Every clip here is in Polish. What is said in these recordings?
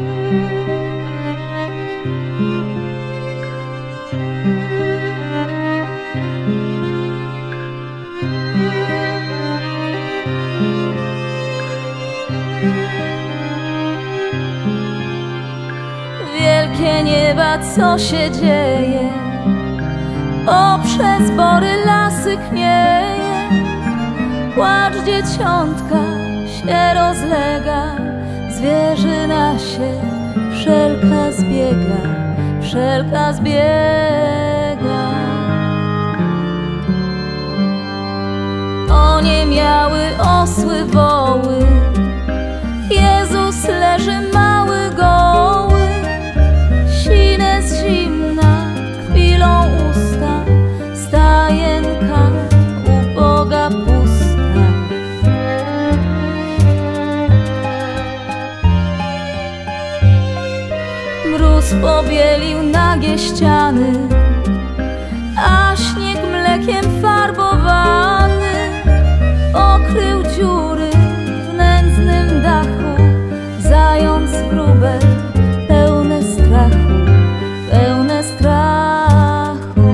Wielkie nieba, co się dzieje? Poprzez bory lasy knieje. Płacz dzieciątka się rozlega, zwierzyna się wszelka zbiega, wszelka zbiega. Oniemiały osły woły, Jezus leży mały goły. Sine z zimna chwilą usta, stajenka uboga pusta. Mróz pobielił nagie ściany, a śnieg mlekiem farbowany okrył dziury w nędznym dachu. Zając grube, pełne strachu, pełne strachu.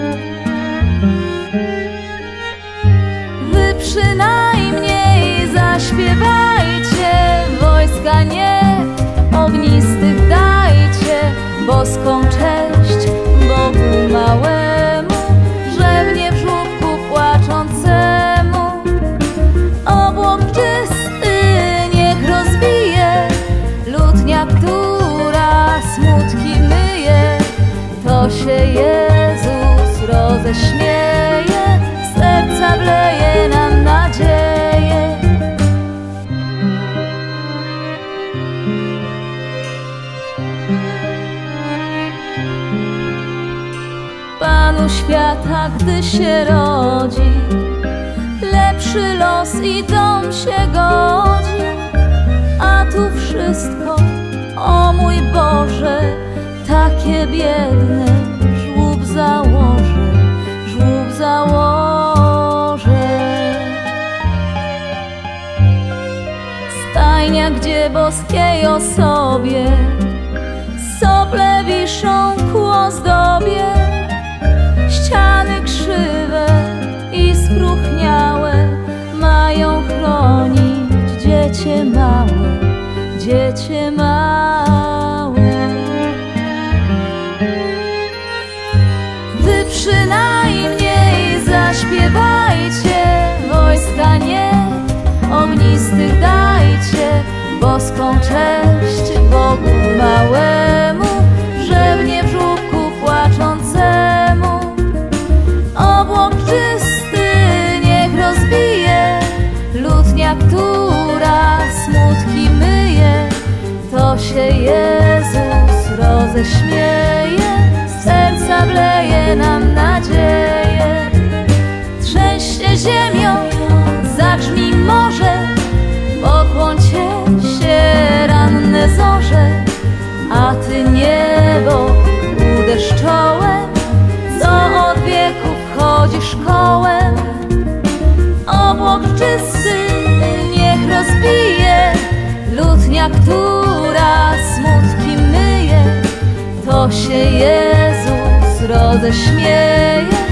Wy przynajmniej zaśpiewajcie, wojska nie ognistych dajcie boską cześć Bogu małemu, rzewnie w żłobku płaczącemu. Obłok czysty niech rozbije lutnia, która smutki myje. To się Jezus roześmieje, z serca wleje nam nadzieję. Panu świata, gdy się rodzi, lepszy los i dom się godzi. A tu wszystko, o mój Boże, takie biedne. Żłób założę, żłób założę. Stajnia, gdzie boskiej osobie sople wiszą ku ozdobie. Ściany krzywe i spróchniałe mają chronić dziecię małe, dziecię małe. Wy przynajmniej zaśpiewajcie, wojska nie ognistych dajcie boską cześć Bogu małemu, rzewnie w żłobku płaczącemu. Obłok czysty niech rozbije lutnia, która smutki myje. To się Jezus roześmieje, z serca wleje nam nadzieję. Trzęście ziemią, zagrzmi morze, pokłoncie się ranne zorze. A ty niebo uderz czołem, co od wieków chodzisz kołem. Obłok czysty niech rozbije lutnia, która smutki myje. To się Jezus roześmieje,